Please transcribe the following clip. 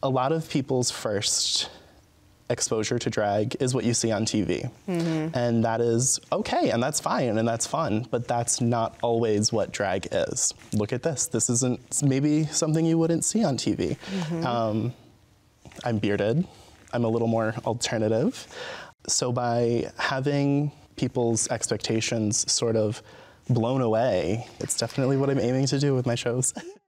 a lot of people's first exposure to drag is what you see on TV. And that is okay, and that's fine, and that's fun, but that's not always what drag is. Look at this. This isn't maybe something you wouldn't see on TV. I'm bearded. I'm a little more alternative. So by having people's expectations sort of blown away, it's definitely what I'm aiming to do with my shows.